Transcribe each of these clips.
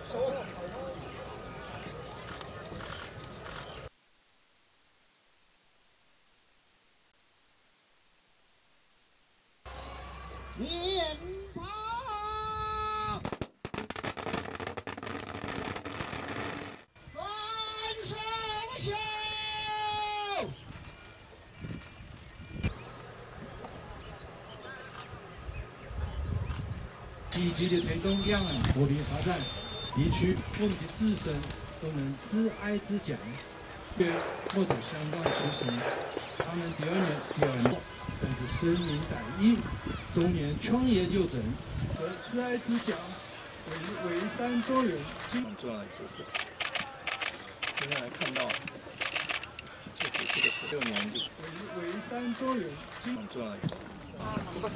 积极的推动两岸和平发展，地区我们的子孙都能自爱自强。我在香港出生，他们第二年，但是生命待义，中年创业就成，自爱自强，为善做人。 很重要的一部分。现在来看到，这个16年就为善做人， 很重要的一部分。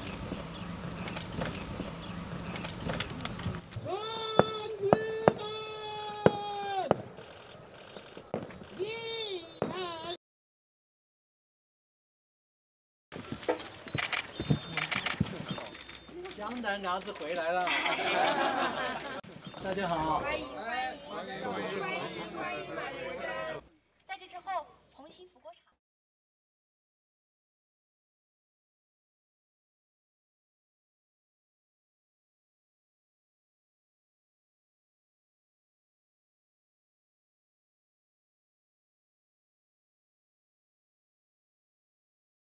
江南娘子回来了，大家好。